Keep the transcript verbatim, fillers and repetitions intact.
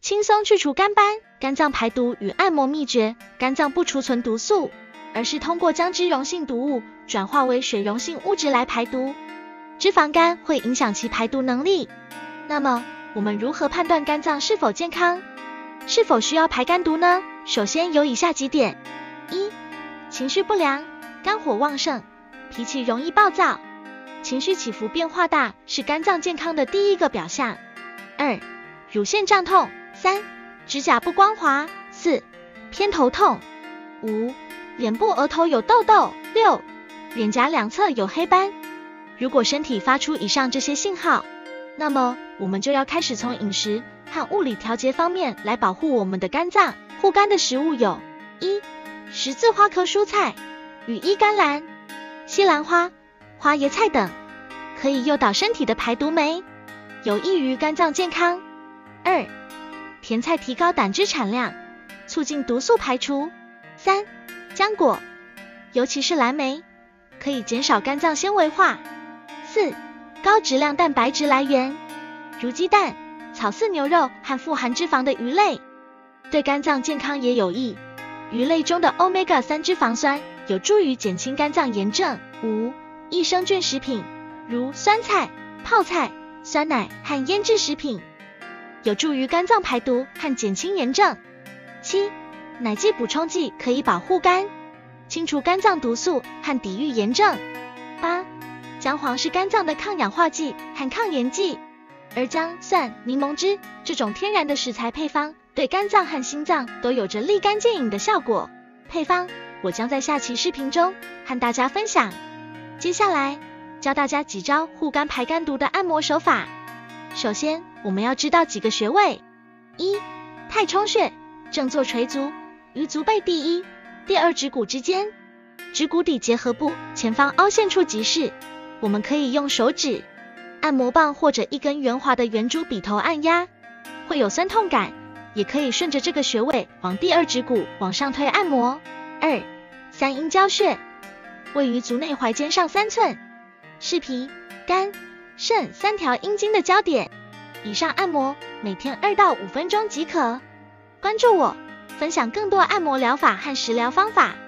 轻松去除肝斑。肝脏排毒与按摩秘诀：肝脏不储存毒素，而是通过将脂溶性毒物转化为水溶性物质来排毒。脂肪肝会影响其排毒能力。那么，我们如何判断肝脏是否健康？是否需要排肝毒呢？首先有以下几点：一、情绪不良，肝火旺盛，脾气容易暴躁，情绪起伏变化大是肝脏健康的第一个表象。二、乳腺胀痛。三、指甲不光滑。四、偏头痛。五、脸部额头有痘痘。六、脸颊两侧有黑斑。如果身体发出以上这些信号，那么我们就要开始从饮食和物理调节方面来保护我们的肝脏。护肝的食物有：一、十字花科蔬菜，羽衣甘蓝、西兰花、花椰菜等，可以诱导身体的排毒酶，有益于肝脏健康。二、甜菜提高胆汁产量，促进毒素排除。三、浆果，尤其是蓝莓，可以减少肝脏纤维化。四、高质量蛋白质来源，如鸡蛋、草饲牛肉和富含脂肪的鱼类，对肝脏健康也有益。鱼类中的 欧米伽三 脂肪酸有助于减轻肝脏炎症。五、益生菌食品，如酸菜、泡菜、酸奶和腌制食品，有助于肝脏排毒和减轻炎症。七、奶剂补充剂可以保护肝，清除肝脏毒素和抵御炎症。八、姜黄是肝脏的抗氧化剂和抗炎剂，而姜、蒜、柠檬汁这种天然的食材配方对肝脏和心脏都有着立竿见影的效果。配方我将在下期视频中和大家分享。接下来教大家几招护肝排肝毒的按摩手法。首先我们要知道几个穴位。一、太冲穴，正坐垂足，于足背第一、第二指骨之间，指骨底结合部前方凹陷处即是。我们可以用手指、按摩棒或者一根圆滑的圆珠笔头按压，会有酸痛感，也可以顺着这个穴位往第二指骨往上推按摩。二、三阴交穴，位于足内踝尖上三寸，是脾、肝、肾三条阴经的交点。以上按摩每天二到五分钟即可。关注我，分享更多按摩疗法和食疗方法。